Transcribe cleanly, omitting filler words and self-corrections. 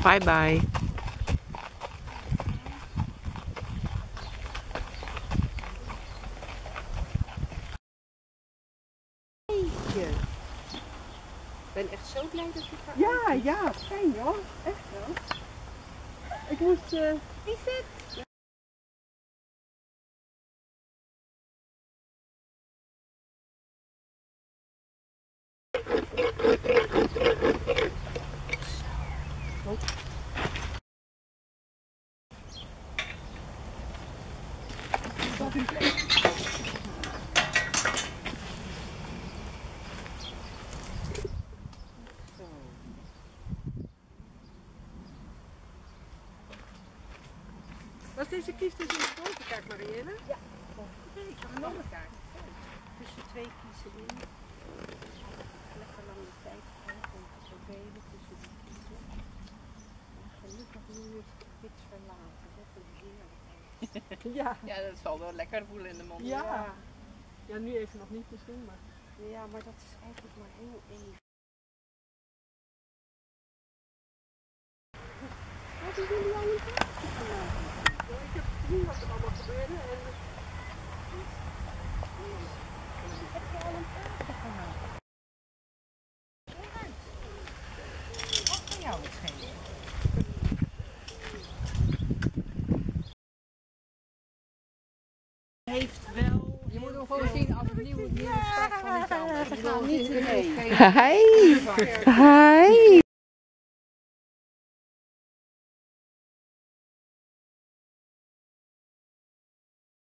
Bye bye. Ik ben echt zo blij dat je gaat. Ja, fijn hoor. Echt wel. Ik moest... Wie zit? Was deze kies dus in de bovenkaart, Marielle? Ja. Nee, ik heb een andere kaart. Tussen twee kiezen in. Lekker lange tijd krijgen om te verdelen tussen die kiezen. En gelukkig nu is dit verlaten. Dat is heerlijk. Ja. Ja, dat zal wel lekker voelen in de mond. Ja. Ja, nu even nog niet misschien, maar... Ja, maar dat is eigenlijk maar heel even. Hadden jullie al een kaartje gemaakt? Ja, ik heb gezien wat er allemaal gebeurde en... Heb je al een kaartje gemaakt? Wat van jou het schelen? Heeft wel. Je moet hem gewoon zien als een nieuwe start van iets anders. We gaan niet mee. Hi! Hi!